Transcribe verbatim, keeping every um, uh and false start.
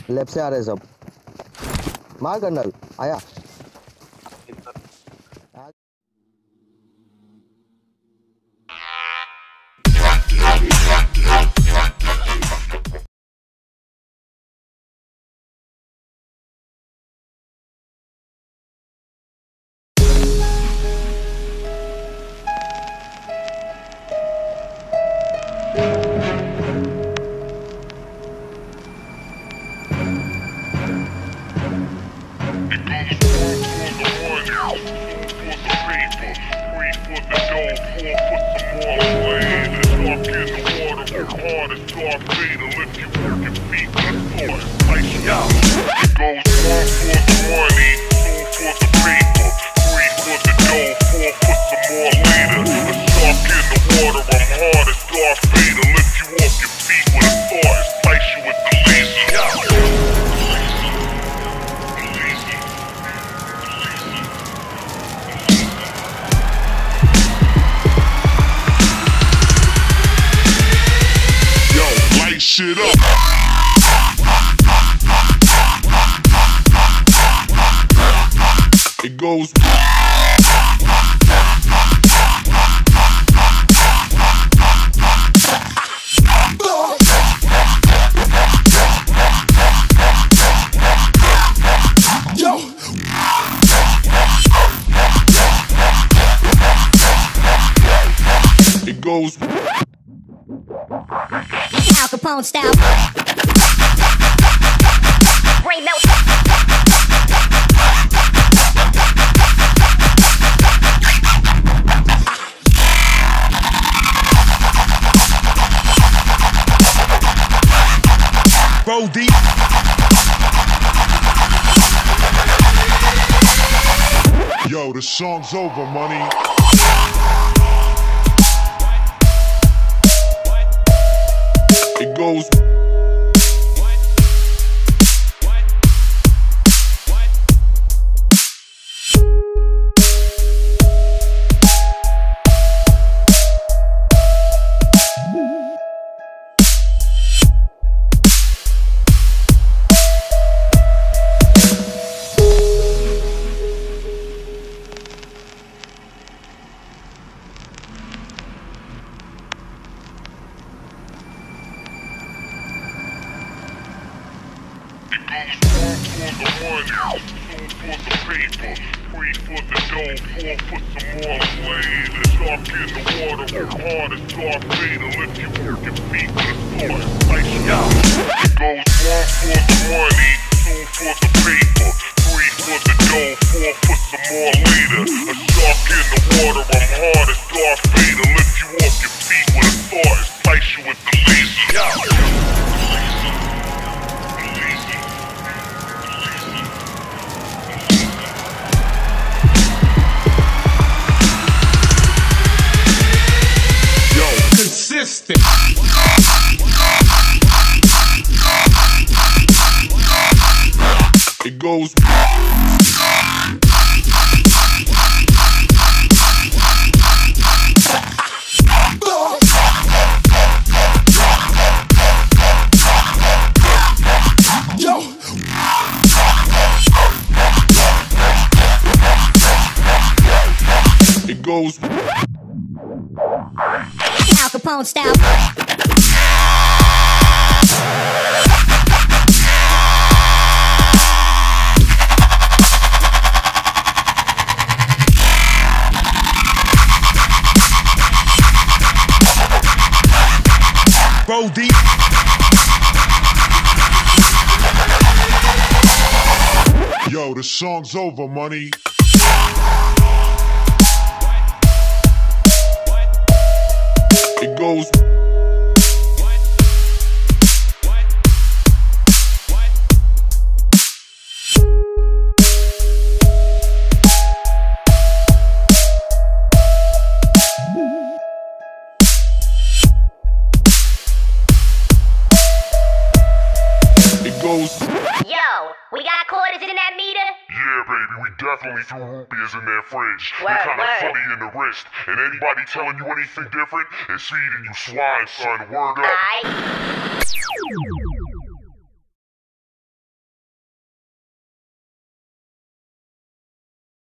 Left से आ रहे सब। मार कर्नल आया। Shit up. It goes. Yo. It goes. Al Capone style. Brain melt. Roll deep. Yo, the song's over, money. It goes. One for the money, two for the paper, three for the dough, four for some more later. Shark in the water, work hard as Darth Vader. Lift your working feet with a sword, ice you out. It goes one for the money, two for the paper, three for the dough, four for some more later. A shark in the water, I'm hard as Darth Vader. Lift you off your feet with a sword, ice you with the laser. Consistent. It goes. Yo. It goes. Al Capone style. Roll deep. Yo, the song's over, money. It goes. It goes. Yo, we got quarters in that meter? Yeah, baby, we definitely threw rupees in that fridge. Word, They're kinda word. funny in the wrist. And anybody telling you anything different is feeding you swine, son. Word up. Aight.